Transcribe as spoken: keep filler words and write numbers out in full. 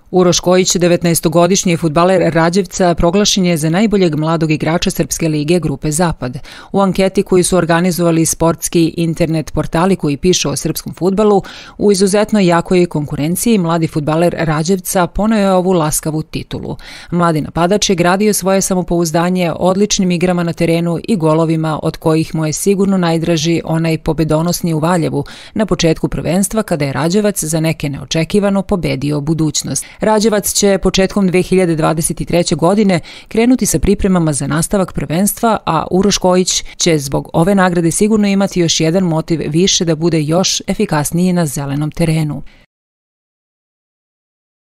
Uroš Kojić, devetnaestogodišnji fudbaler Rađevca, proglašen je za najboljeg mladog igrača Srpske lige grupe Zapad. U anketi koju su organizovali sportski internet portali koji pišu o srpskom fudbalu, u izuzetno jakoj konkurenciji mladi fudbaler Rađevca poneo je ovu laskavu titulu. Mladi napadač je gradio svoje samopouzdanje odličnim igrama na terenu i golovima, od kojih mu je sigurno najdraži onaj pobedonosni u Valjevu na početku prvenstva, kada je Rađevac za neke neočekivano pobedio budućnost. Rađevac će početkom dve hiljade dvadeset treće. godine krenuti sa pripremama za nastavak prvenstva, a Uroš Kojić će zbog ove nagrade sigurno imati još jedan motiv više da bude još efikasniji na zelenom terenu.